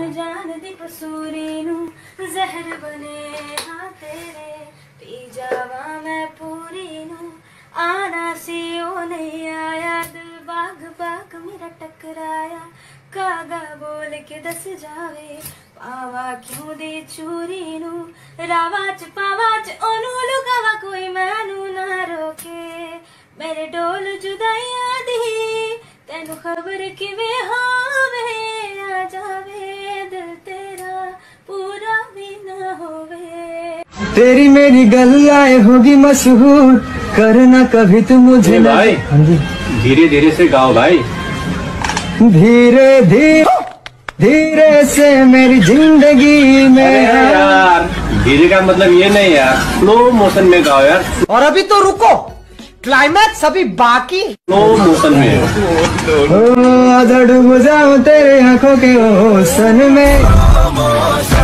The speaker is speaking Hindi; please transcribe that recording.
जान दी कसूरी नू जहर बने हाँ तेरे पी जावा मैं पूरी नू आना सी ओ नहीं आया दिल बाग बाग मेरा टकराया कागा बोल के दस जावे पावा क्यों दी चूरी नू रावाच पावाच ओनू लुगावा कोई मैनू ना रोके मेरे डोल जुदाइयां दी तेनू खबर किवें होवे आ जावे दिल तेरा पूरा भी ना होवे। तेरी मेरी गल्लाए होगी मशहूर करना कभी तुम मुझे भाई। हाँ जी धीरे धीरे से गाओ भाई। धीरे धीरे धीरे से मेरी जिंदगी में यार धीरे का मतलब ये नहीं यार, स्लो मोशन में गाओ यार। और अभी तो रुको, क्लाइमैक्स अभी बाकी। स्लो मोशन में डूब जाऊं तेरे आंखों के ओसन में।